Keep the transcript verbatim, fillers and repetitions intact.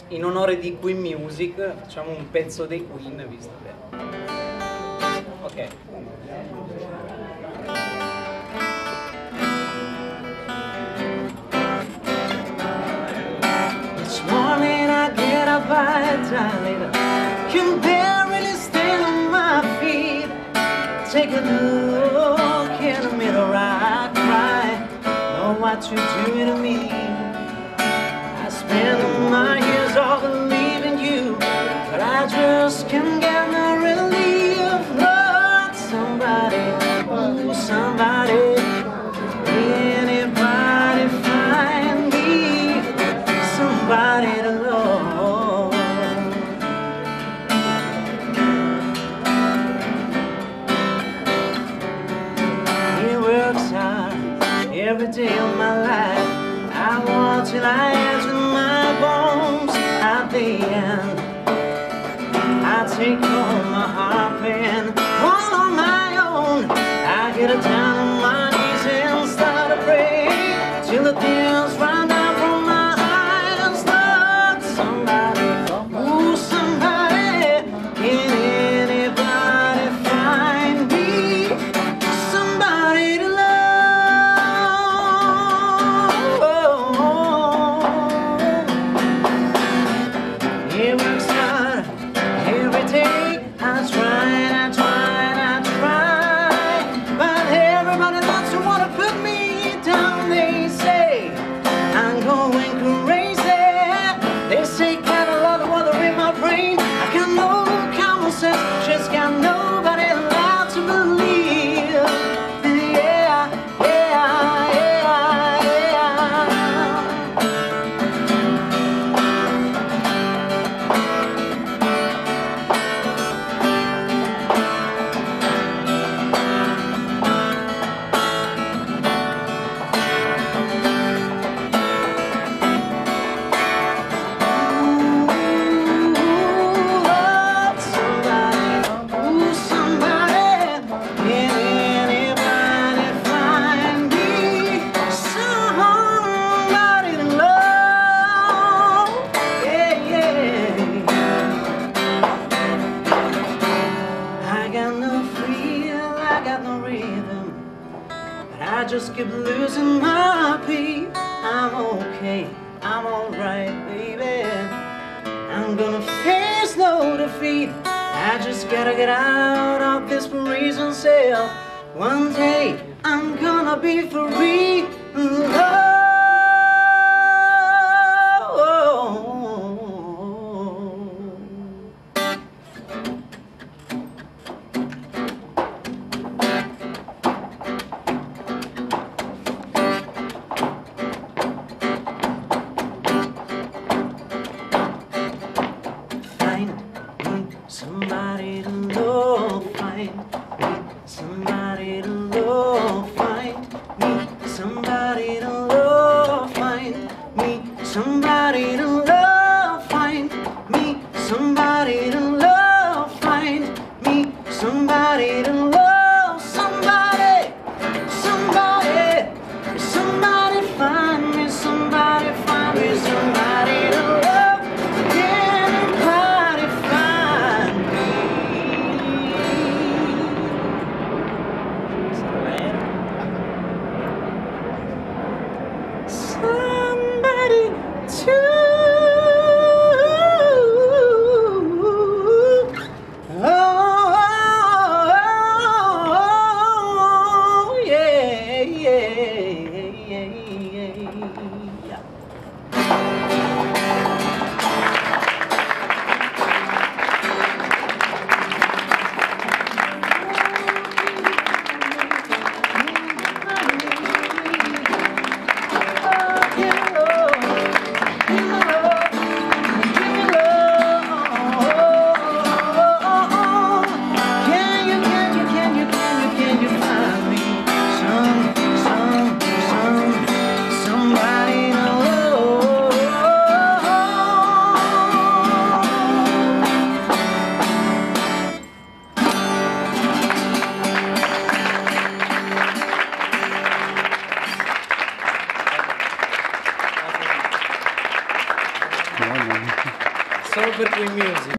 in onore di Queen Music facciamo un pezzo dei Queen, visto che... Ok. Each morning I get up by a time, can barely stand on my feet. Take a look in the mirror, I cry, know what you do to me. I spend my years all believing you, but I just can't get no relief. Lord, somebody, oh somebody, anybody find me somebody to love. He works hard every day of my life. I want till I answer my bones at the end. I take home my heart pain all on my own. I get it down on my knees and start to pray till the tears run down from my eyes. Lord, somebody, oh somebody, can anybody find me somebody to love? He works hard every day. I try and I try and I try, but everybody loves to want to put me down. They say I'm going crazy. They say got a lot of water in my brain. I got no common sense, just got nobody allowed to believe. Yeah, yeah, yeah, I just keep losing my beat. I'm okay, I'm alright, baby. I'm gonna face no defeat. I just gotta get out of this prison cell. One day I'm gonna be free. Love. Somebody to love, find me somebody to love, find me somebody to love, find me somebody to love, find me somebody to love, find me somebody to love, somebody, somebody, somebody find me, somebody find me, somebody to love. Somebody to oh, yeah, yeah, yeah, yeah. Yeah. Solo per quei music.